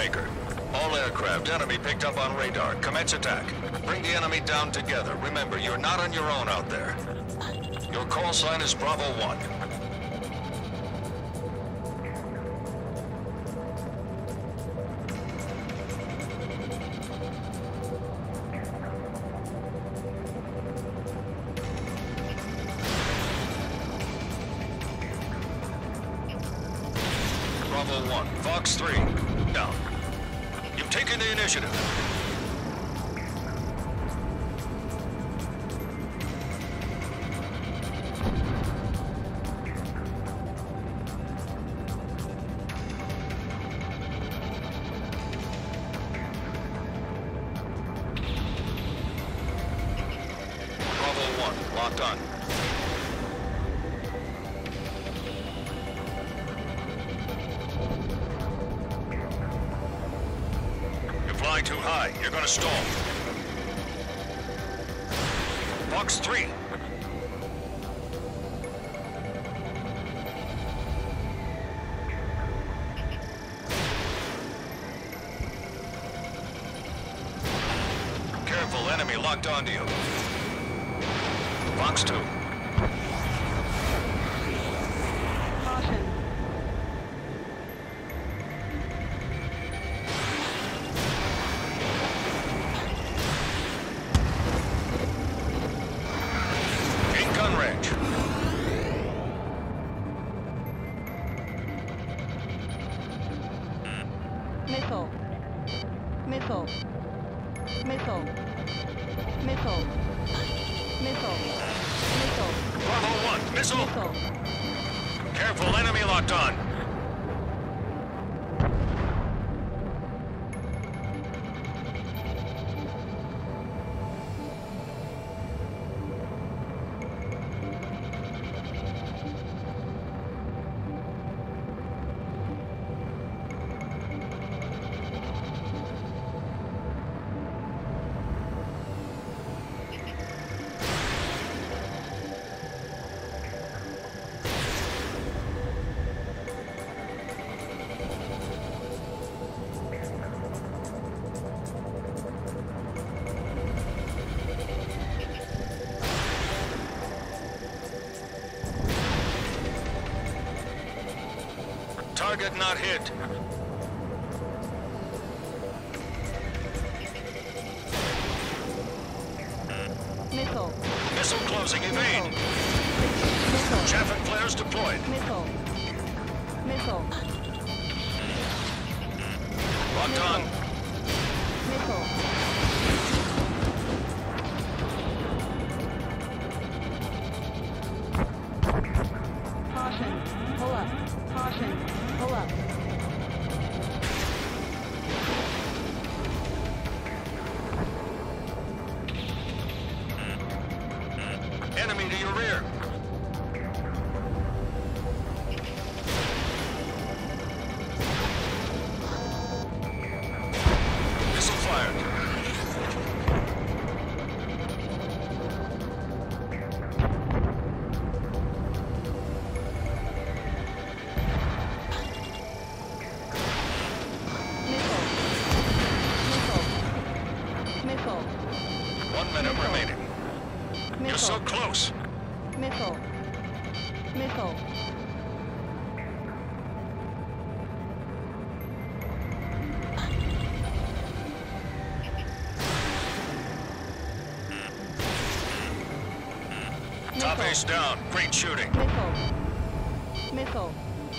Peacemaker. All aircraft, enemy picked up on radar. Commence attack. Bring the enemy down together. Remember, you're not on your own out there. Your call sign is Bravo 1. Bravo 1, Fox 3, down. You've taken the initiative. Bravo 1, locked on. Flying too high. You're gonna stall. Fox 3. Careful, enemy locked onto you. Fox 2. Caution. Gun range. Missile. Missile. Missile. Missile. Missile. Missile. Bravo 1, missile. Missile. Careful, enemy locked on. Target not hit. Missile. Missile closing, evade. Missile. Chaff and flares deployed. Missile. Missile. Locked on. Missile. Caution. Pull up. Caution. Pull up. Enemy to your rear. Missile fired. Missile. 1 minute Missile. remaining. You're so close. Missile. Missile. Top ace down. Great shooting. Missile. Missile.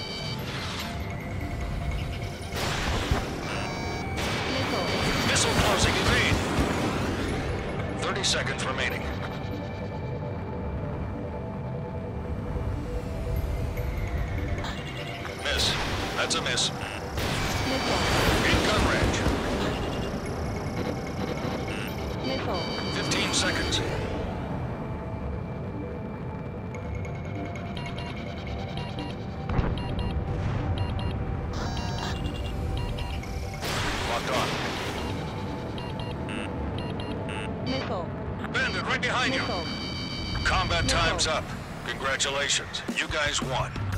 Missile. Missile closing, evade. 30 seconds remaining. Miss. That's a miss. Missile. In gun range. Missile. 15 seconds. Locked on. Missile. Bandit, right behind you. Missile. Combat Missile. time's up. Congratulations. You guys won.